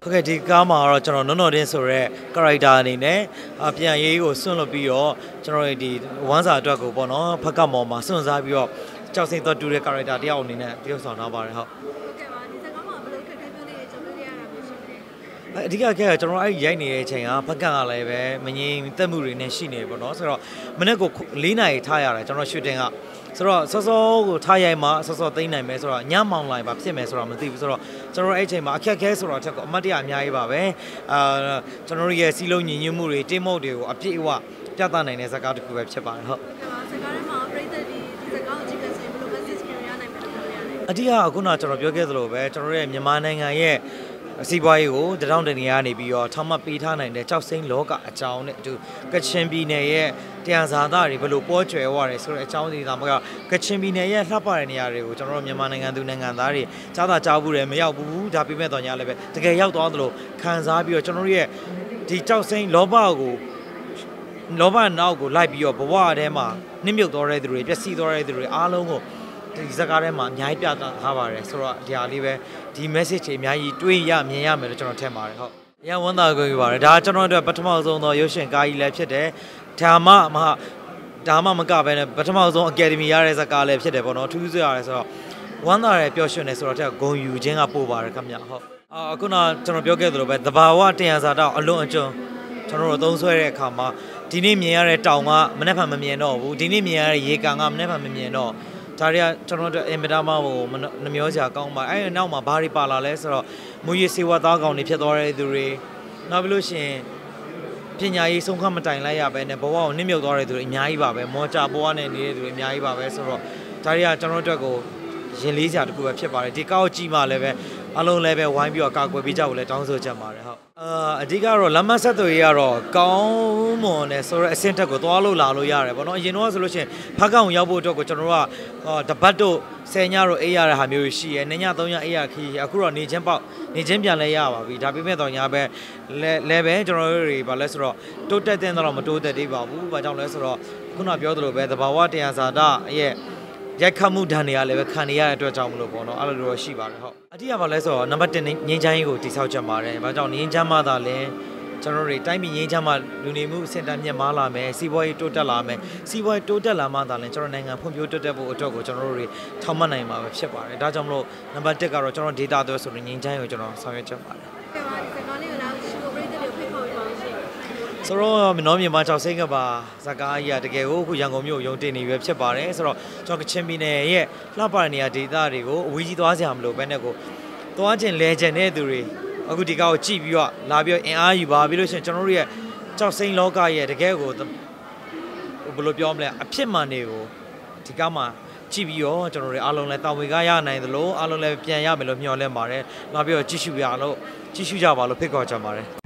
ဟုတ်ကဲ့ဒီကားမှာတော့ကျွန်တော်နွန်တော်တင်းဆိုရဲ character အနေနဲ့ပြန်ရေးကိုစွန့်လွတ်ပြီးတော့ကျွန်တော်ဒီဝမ်းစာအတွက်ကိုပေါ့နော်ဖက်ကမော်မှာစွန့်စားပြီးတော့ကြောက်စိမ့်သွားတူတဲ့ character တယောက်အနေနဲ့တယောက်ဆောင်ထားပါတယ်ဟုတ်အဓိကကကျွန်တော်အဲ့ရိုက်နေတဲ့အချိန်ကဖက်ကကလည်းပဲမငြိမ်သက်မှုတွေနဲ့ရှိနေပေါ့နော်ဆိုတော့မနေ့က4နာရီထားရတယ်ကျွန်တော်ရှူတင်ကဆိုတော့စောစောကိုထားရိုက်မှစောစောသိမ်းနိုင်မယ်ဆိုတော့ညမောင်လိုက်ပါဖြစ်မယ်ဆိုတော့မသိဘူးဆိုတော့ကျွန်တော်အဲ့အချိန်မှာအခက်ခဲဆိုတော့အထက်ကအမတ်တရအများကြီးပါပဲကျွန်တော်ရဲ့စီးလုံးညီညွတ်မှုတွေတင်းမုတ်တွေကိုအပြည့်အဝပြသနိုင်တဲ့ဇာတ်ကားတစ်ခုပဲဖြစ်ပါတယ်ဟုတ်ဇာတ်ကားထဲမှာပရိသတ်ဒီဇာတ်ကားကိုကြည့်ခဲ့ဆိုရင်ဘယ်လို message တွေရနိုင်မလဲလို့ပြောရတယ်အဓိကအခုနကျွန်တော်ပြောခဲ့သလိုပဲကျွန်တော်ရဲ့မြန်မာနိုင်ငံရဲ့စီးပွားရေးကိုတထောင်တနေရနေပြီးတော့ထောင်မှပေးထားနိုင်တဲ့ကြောက်စိမ့်လောကအကြောင်းနဲ့အတူကချင်ပြည်နယ်ရဲ့တရားဇာတာတွေဘယ်လိုပေါ်ကျွယ်ဝရတယ်ဆိုတဲ့အကြောင်းတွေဒါမှမဟုတ်ကချင်ပြည်နယ်ရဲ့လှပတဲ့နေရာတွေကိုကျွန်တော်တို့မြန်မာနိုင်ငံသူနိုင်ငံသားတွေကြားသာကြားဘူးတယ်မရောက်ဘူးဒါပြမဲ့တော်ညာလည်းပဲတကယ်ရောက်သွားသလိုခံစားပြီးတော့ကျွန်တော်တို့ရဲ့ဒီကြောက်စိမ့်လောဘနောက်ကိုလိုက်ပြီးတော့ဘဝထဲမှာနှိမ့်မြုပ်သွားတဲ့သူတွေပျက်စီးသွားတဲ့သူတွေအားလုံးကိုဒီဇာတ်ကားထဲမှာအများကြီးပြသထားပါတယ်ဆိုတော့ဒီဟာလေးပဲဒီ message တွေအများကြီးတွေးရမြင်ရမယ်လို့ကျွန်တော်ထင်ပါတယ်ဟုတ်အရင်ဝန်သားကိုပြောပါတယ်ဒါကျွန်တော်တို့ပထမဆုံးသောရုပ်ရှင်ကားကြီးလည်းဖြစ်တယ်ဒါမှမကပဲနဲ့ပထမဆုံး academy ရတဲ့ဇာတ်ကားလည်းဖြစ်တယ်ပေါ့နော်ထူးဆန်းရတယ်ဆိုတော့ဝန်သားရဲ့ပျော်ရွှင်နေဆိုတော့တဲ့ဂုံယူခြင်းကပို့ပါတယ်ခင်ဗျဟုတ်အခုနကျွန်တော်ပြောခဲ့သလိုပဲသဘာဝတရားစာတောက်အလွန်အကျွံကျွန်တော်တို့သုံးဆွဲတဲ့အခါမှာဒီနေ့မြင်ရတဲ့တောင်ကမနေ့ကမမြင်တော့ဘူးဒီနေ့မြင်ရတဲ့ရေကန်ကမနေ့ကမမြင်တော့ဒါတွေကကျွန်တော်တို့အင်မတန်မှနှမျောစရာကောင်းပါအဲ့နောက်မှာဘာတွေပါလာလဲဆိုတော့မူရည်စေဝါသားကောင်တွေဖြစ်သွားတဲ့သူတွေနောက်ပြီးလို့ရှိရင်ပညာရေးဆုံးခမတိုင်လိုက်ရပဲနဲ့ဘဝကိုနှိမ့်မြုပ်သွားတဲ့သူတွေအများကြီးပါပဲမောချဘဝနဲ့နေတဲ့သူတွေအများကြီးပါပဲဆိုတော့ဒါတွေကကျွန်တော်တို့အတွက်ကိုရင်လေးစရာတခုပဲဖြစ်ပါတယ်ဒီကောက်ကြည့်မှလည်းပဲအလုံးလည်းပဲဝိုင်းပြီးတော့ကာကွယ်ပေးကြဖို့လည်းတောင်းဆိုချင်ပါတယ်ဟုတ်အဓိကတော့လမ်းမဆက်သွယ်ရေးကတော့ကောင်းမွန်တယ်ဆိုတော့အဆင့်တက်ကိုသွားလို့လာလို့ရတယ်ပေါ့နော်အရင်တော့ဆိုလို့ရှိရင်ဖက်ကောင်ရောက်ဖို့အတွက်ကိုကျွန်တော်တို့ကတပတ်တို့10ညတို့အေးရတဲ့ဟာမျိုးရှိရဲ2ည3ညအေးရခီးအခုတော့နေချင်းပြန်လဲရပါပြီဒါပေမဲ့တော့ညာပဲလဲပဲကျွန်တော်တို့တွေဗာလဲဆိုတော့တိုးတက်တဲ့တော့မတိုးတက်သေးပါဘူးဘာကြောင့်လဲဆိုတော့ခုနပြောသလိုပဲသဘာဝတရားဇာတာရဲ့ရိုက်ခတ်မှုဓာတ်တွေကလည်းပဲခံနေရတဲ့အတွက်ကြောင့်မလို့ပေါ့နော်အဲ့လိုတော့ရှိပါတယ်ဟုတ်အတိအပါလဲဆိုတော့နံပါတ်1ငင်းချမ်းရေးကိုတိဆောက်ချက်ပါတယ်ဘာကြောင့်ငင်းချမ်းမှသာလဲကျွန်တော်တို့တိုင်းပြည်ငင်းချမ်းမှလူနေမှုအဆင့်တန်းမြင့်မားလာမယ်စီးပွားရေးတိုးတက်လာမယ်စီးပွားရေးတိုးတက်လာမှသာလဲကျွန်တော်နိုင်ငံဖွံ့ဖြိုးတိုးတက်ဖို့အတွက်ကိုကျွန်တော်တို့တွေထောက်မှတ်နိုင်မှာပဲဖြစ်ပါတယ်ဒါကြောင့်မလို့နံပါတ်1ကတော့ကျွန်တော် data တွေဆိုရင်ငင်းချမ်းရေးကိုကျွန်တော်ဆောင်ရွက်ချက်ပါတယ်ဆိုတော့မနှောမြန်မာ6စိတ်ကပါဇာကားကြီးကတကယ်ကိုအခုရန်ကုန်မြို့ရုံတင်နေပဲဖြစ်ပါတယ်ဆိုတော့ကျွန်တော်ကချင်ပြည်နယ်ရဲ့လှပတဲ့နေရာဒေသတွေကိုအဝေးကြီးသွားစရာမလိုဘဲနဲ့ကိုသွားခြင်းလဲခြင်းတဲ့သူတွေအခုဒီကောက်ကိုကြည့်ပြီးတော့လာပြီးတော့အင်အားယူပါပြီးလို့ရှိရင်ကျွန်တော်တို့ရဲ့6စိတ်လောကရဲ့တကယ်ကိုဘယ်လိုပြောမလဲအဖြစ်မှန်တွေကိုဒီကောက်မှာကြည့်ပြီးတော့ကျွန်တော်တို့အားလုံးလည်းတာဝန်ကရနိုင်သလိုအားလုံးလည်းပြန်ရမယ်လို့မျှော်လင့်ပါတယ်လာပြီးတော့ကြည့်ရှုကြပါလို့ဖိတ်ခေါ်ချင်ပါတယ်